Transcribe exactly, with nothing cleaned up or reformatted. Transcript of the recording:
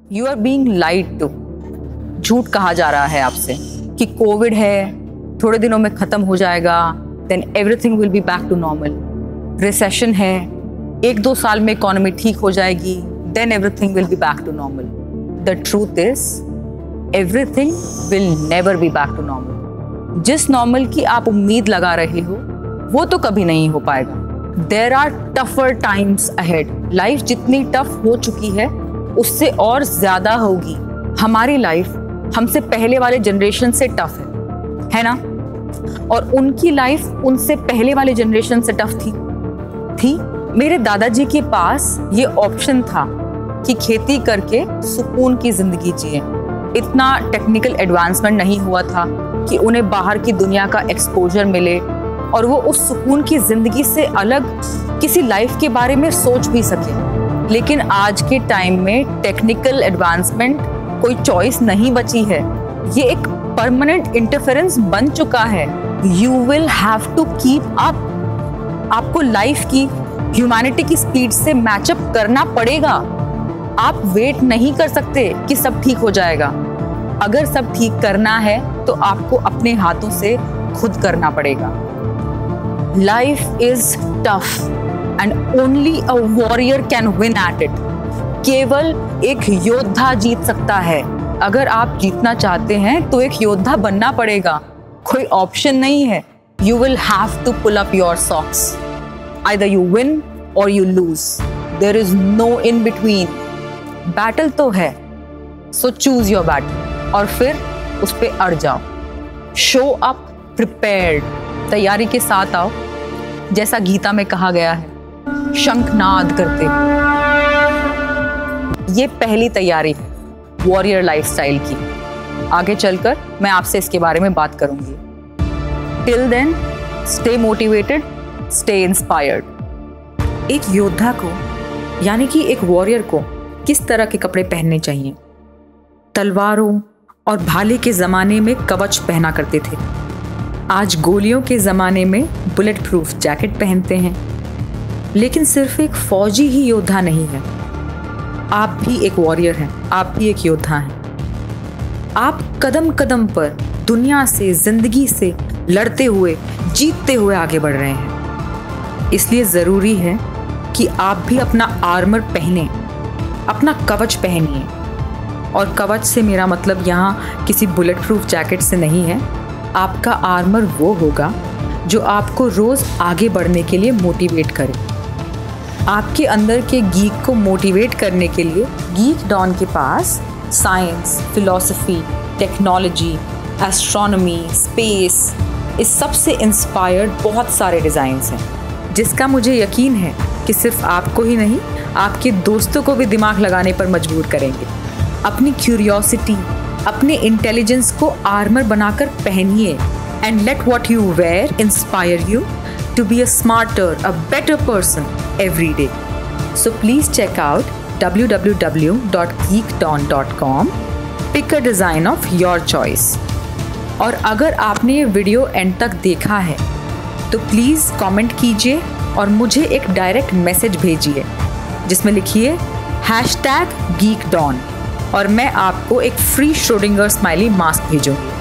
You are being lied to. झूठ कहा जा रहा है आपसे कि कोविड है, थोड़े दिनों में खत्म हो जाएगा, then everything will be back to normal. Recession है, एक दो साल में इकोनॉमी ठीक हो जाएगी, then everything will be back to normal. The truth is everything will never be back to normal. जिस नॉर्मल की आप उम्मीद लगा रहे हो वो तो कभी नहीं हो पाएगा। There are tougher times ahead. Life जितनी टफ हो चुकी है उससे और ज्यादा होगी। हमारी लाइफ हमसे पहले वाले जनरेशन से टफ है, है ना? और उनकी लाइफ उनसे पहले वाले जनरेशन से टफ थी थी मेरे दादाजी के पास ये ऑप्शन था कि खेती करके सुकून की जिंदगी जिए। इतना टेक्निकल एडवांसमेंट नहीं हुआ था कि उन्हें बाहर की दुनिया का एक्सपोजर मिले और वो उस सुकून की जिंदगी से अलग किसी लाइफ के बारे में सोच भी सके। लेकिन आज के टाइम में टेक्निकल एडवांसमेंट कोई चॉइस नहीं बची है, ये एक परमानेंट इंटरफेरेंस बन चुका है। You will have to keep up. आपको लाइफ की, ह्यूमैनिटी की स्पीड से मैचअप करना पड़ेगा। आप वेट नहीं कर सकते कि सब ठीक हो जाएगा। अगर सब ठीक करना है तो आपको अपने हाथों से खुद करना पड़ेगा। Life is tough and only a warrior can win at it. केवल एक योद्धा जीत सकता है। अगर आप जीतना चाहते हैं तो एक योद्धा बनना पड़ेगा, कोई ऑप्शन नहीं है। You will have to pull up your socks. Either you win or you lose, there is no in between. Battle तो है, सो चूज योर बैटल और फिर उस पे अड़ जाओ। शो अप प्रिपेयर्ड, तैयारी के साथ आओ। जैसा गीता में कहा गया है, शंखनाद करते। ये पहली तैयारी है वॉरियर लाइफस्टाइल की। आगे चलकर मैं आपसे इसके बारे में बात करूंगी। Till then stay motivated, stay inspired. एक योद्धा को यानी कि एक वॉरियर को किस तरह के कपड़े पहनने चाहिए? तलवारों और भाले के ज़माने में कवच पहना करते थे। आज गोलियों के ज़माने में बुलेट प्रूफ जैकेट पहनते हैं। लेकिन सिर्फ एक फौजी ही योद्धा नहीं है, आप भी एक वॉरियर हैं, आप भी एक योद्धा हैं। आप कदम कदम पर दुनिया से, जिंदगी से लड़ते हुए, जीतते हुए आगे बढ़ रहे हैं। इसलिए ज़रूरी है कि आप भी अपना आर्मर पहने, अपना कवच पहनिए। और कवच से मेरा मतलब यहाँ किसी बुलेट प्रूफ जैकेट से नहीं है। आपका आर्मर वो होगा जो आपको रोज़ आगे बढ़ने के लिए मोटिवेट करे। आपके अंदर के गीक को मोटिवेट करने के लिए गीक डॉन के पास science, philosophy, technology, astronomy, space, इस सब से इंस्पायर्ड बहुत सारे डिज़ाइंस हैं, जिसका मुझे यकीन है कि सिर्फ आपको ही नहीं, आपके दोस्तों को भी दिमाग लगाने पर मजबूर करेंगे। अपनी क्यूरियोसिटी, अपने इंटेलिजेंस को आर्मर बनाकर पहनिए and let what you wear inspire you to be a smarter, a better person every day. So please check out w w w dot geek dawn dot com. Pick a design of your choice. और अगर आपने ये video and तक देखा है तो please comment कीजिए और मुझे एक डायरेक्ट मैसेज भेजिए जिसमें लिखिए हैश टैग गीक डॉन और मैं आपको एक फ्री श्रोडिंगर स्माइली मास्क भेजूँगी।